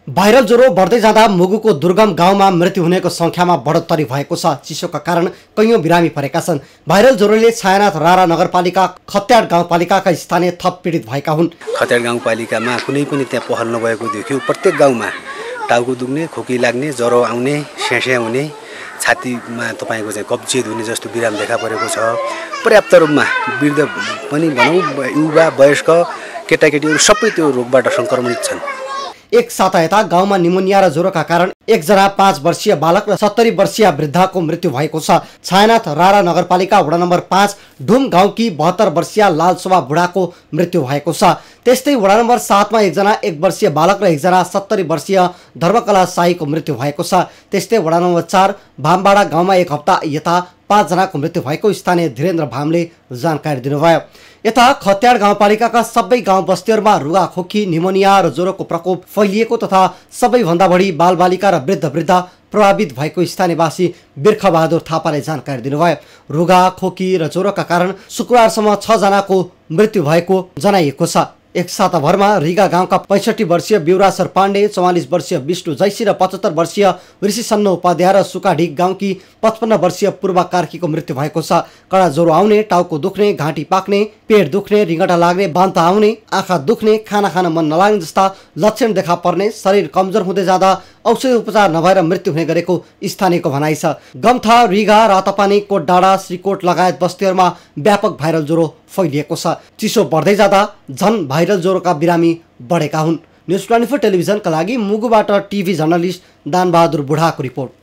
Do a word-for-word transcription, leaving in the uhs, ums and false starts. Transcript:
Viral ज्वरो बढ्दै जाँदा मुगुको दुर्गम गाउँमा मृत्यु हुनेको संख्यामा बढोत्तरी भएको छ। चिसोका कारण कैयौं बिरामी परेका छन्। भाइरल ज्वरोले छायानाथ रारा नगरपालिका खत्याड गाउँपालिकाका स्थानीय थप पीडित भएका हुन्। खत्याड गाउँपालिकामा कुनै पनि त्यहाँ पहल नभएको देखियो। प्रत्येक गाउँमा टाउको दुख्ने, खोकी लाग्ने, ज्वरो आउने, स्यास्या हुने, छातीमा तपाईको चाहिँ कब्जियत हुने जस्तो बिराम देखा परेको छ। पर्याप्त रूपमा वृद्ध पनि भनौँ, युवा, वयस्क, केटाकेटीहरू सबै त्यो रोगबाट संक्रमित छन्। एक साता यता गाउँमा निमोनिया र ज्वरोका कारण एकजना पाँच वर्षीय बालक र सत्तरी वर्षीय वृद्धको मृत्यु भएको छ। छायानाथ रारा नगरपालिका वडा नम्बर पाँच ढुम गाउँकी बहत्तर वर्षीय लालसोभा बुढाको मृत्यु भएको छ। त्यस्तै वडा नम्बर सातमा एकजना एक वर्षीय बालक र एकजना सत्तरी वर्षीय धर्मकला साईको मृत्यु भएको छ। त्यस्तै वडा नम्बर चार भामबाडा गाउँमा एक हप्ता यता पाँचजनाको मृत्यु भएको स्थानीय धीरेन्द्र भामले जानकारी दिनुभयो। यता खत्याड गाउँपालिकाका सबै गाउँ बस्तीहरूमा रुगा खोकी, निमोनिया र ज्वरोको प्रकोप फैलिएको तथा सबैभन्दा बढी बालबालिका र वृद्ध वृद्ध प्रभावित भएको स्थानीयवासी बिर्खबहादुर थापाले जानकारी दिनुभयो। रुगा खोकी र ज्वरोका कारण शुक्रबारसम्म छ जनाको मृत्यु भएको जनाइएको छ। एक साताभरमा रिगा गाउँका पैंसठी वर्षीय बिउरासर पाण्डे, चौवालिस वर्षीय विष्णु जैसी र पचहत्तर वर्षीय ऋषि सन्न उपाध्याय र सुकाढिक गाउँकी पचपन्न वर्षीय पूर्वा कार्कीको मृत्यु भएको छ। कडा ज्वरो आउने, टाउको दुख्ने, घाँटी पाक्ने, पेट दुख्ने, रिङ्गटा लाग्ने, बान्ता आउने, आँखा दुख्ने, खाना खान मन नलाग्ने जस्ता लक्षण देखा पर्ने, शरीर कमजोर हुँदै जाँदा औषधि उपचार नभएर मृत्यु हुने गरेको स्थानीयको भनाइ छ। गम्था, रिगा, रातापानी, कोटडाँडा, श्रीकोट लगायत बस्तीहरूमा व्यापक भाइरल ज्वरो फैलिएको छ। चिसो बढ्दै जाँदा झन भाइरल ज्वरोका बिरामी बढेका हुन्। न्युज ट्वेन्टी फोर टेलिभिजनका लागि मुगुबाट टिभी जर्नलिस्ट दानबहादुर बुढाको रिपोर्ट।